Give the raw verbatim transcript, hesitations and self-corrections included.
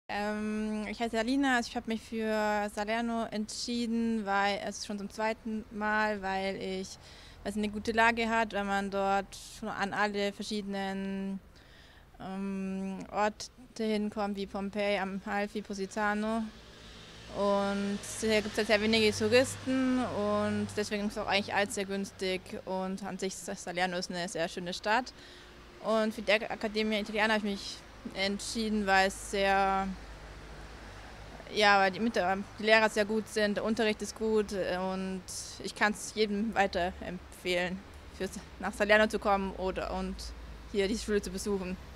Ähm, ich heiße Alina, also ich habe mich für Salerno entschieden, weil es schon zum zweiten Mal, weil ich, weil es eine gute Lage hat, weil man dort schon an alle verschiedenen ähm, Orte hinkommt, wie Pompeji, Amalfi, Positano. Und hier gibt es halt sehr wenige Touristen und deswegen ist auch eigentlich alles sehr günstig. Und an sich ist Salerno ist eine sehr schöne Stadt. Und für die Accademia Italiana habe ich mich entschieden, weil es sehr, ja, weil die, Mit die Lehrer sehr gut sind, der Unterricht ist gut und ich kann es jedem weiterempfehlen, fürs, nach Salerno zu kommen oder und hier die Schule zu besuchen.